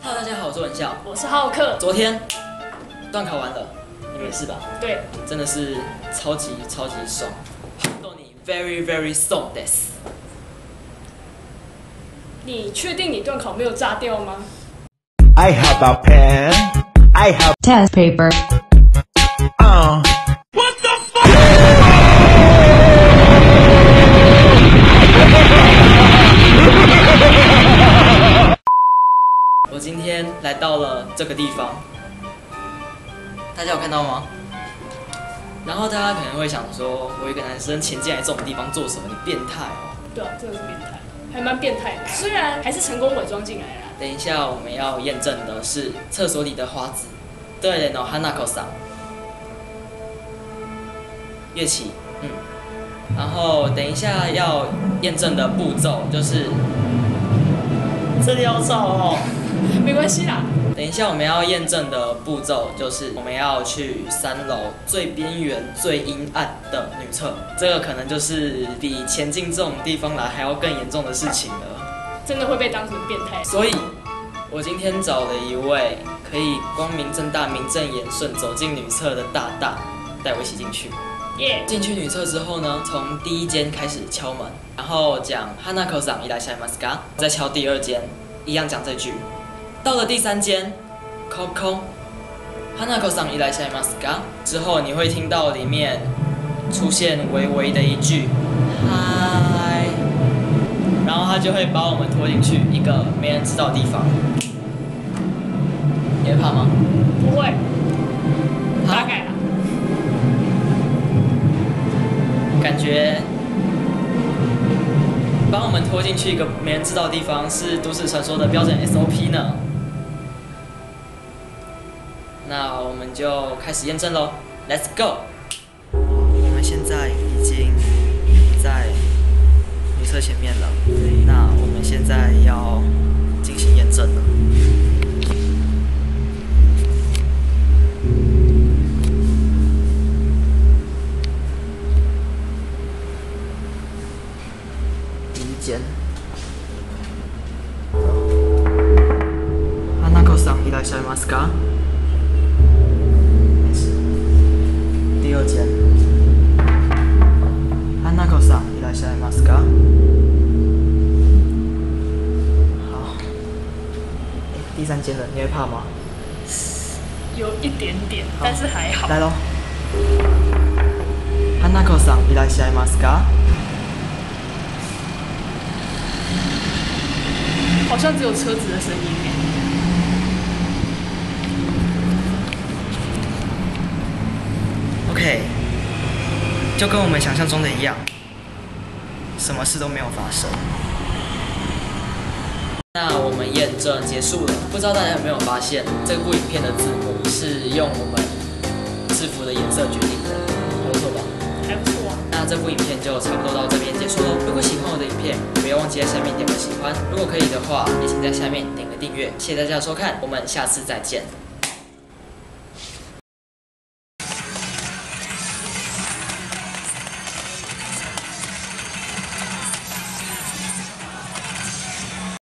Hello， 大家好，我是文笑， 我是浩克。 昨天段考完了，你们也是吧？ 对， 真的是超级爽。本当に very爽です。 你确定你段考没有炸掉吗 I have a pen. I have test paper. What the fuck? 我今天来到了这个地方，大家有看到吗？然后大家可能会想说，我一个男生潜进来这种地方做什么？你变态哦！ 对啊，真的是变态，还蛮变态的。虽然还是成功伪装进来了。 等一下我们要验证的是厕所里的花子，对的，Hanakoさん。乐器，然后等一下要验证的步骤就是这里好吵哦。 没关系啦。 等一下我们要验证的步骤就是我们要去3楼最边缘、最阴暗的女厕，这个可能就是比前进这种地方来还要更严重的事情了。 真的会被当成变态。 所以，我今天找了一位可以光明正大、名正言顺走进女厕的大大，带我一起进去。 耶！ 进去女厕之后呢，从第一间开始敲门，然后讲 Hanakoさんいらっしゃいますか，再敲第2间，一样讲这句。到了第3间，空空 Hanakoさんいらっしゃいますか之后，你会听到里面出现微微的一句嗨，然后他就会把我们拖进去一个没人知道的地方。你会怕吗？ 不会，大概啦。 感觉把我们拖进去一个没人知道的地方是都市传说的标准 SOP 呢。那我们就开始验证喽 ，Let's go！ 我们现在已经在女厕前面了，那我们现在要进行验证了。第1间，Hanakoさんいらっしゃいますか？第2间，Hanakoさんいらっしゃいますか？好，第3间了，你会怕吗？ 有一点点，但是还好。 来喽，Hanakoさんいらっしゃいますか？ 好像只有车子的声音耶。 OK， 就跟我们想象中的一样，什么事都没有发生。那我们验证结束了，不知道大家有没有发现，这部影片的字幕是用我们制服的颜色决定的，没有错吧？ 还不错啊。 那这部影片就差不多到这边结束喽。如果喜欢我的影片，不要忘记在下面点个喜欢。如果可以的话，也请在下面点个订阅。谢谢大家的收看，我们下次再见。